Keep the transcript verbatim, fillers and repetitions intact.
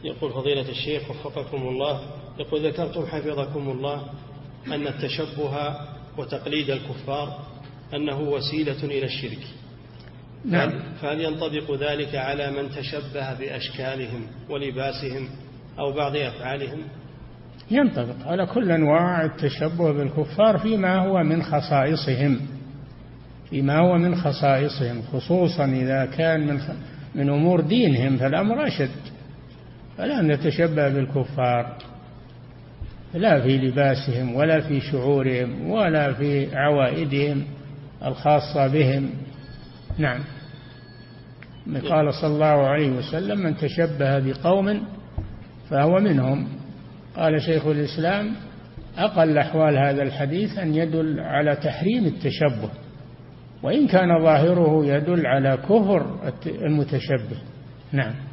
يقول فضيلة الشيخ وفقكم الله، يقول ذكرتم حفظكم الله أن التشبه وتقليد الكفار أنه وسيلة إلى الشرك. نعم. فهل ينطبق ذلك على من تشبه بأشكالهم ولباسهم أو بعض أفعالهم؟ ينطبق على كل أنواع التشبه بالكفار فيما هو من خصائصهم فيما هو من خصائصهم خصوصا إذا كان من من أمور دينهم فالأمر أشد، فلا نتشبه بالكفار لا في لباسهم ولا في شعورهم ولا في عوائدهم الخاصة بهم. نعم. قال صلى الله عليه وسلم من تشبه بقوم فهو منهم. قال شيخ الإسلام أقل أحوال هذا الحديث أن يدل على تحريم التشبه، وإن كان ظاهره يدل على كفر المتشبه. نعم.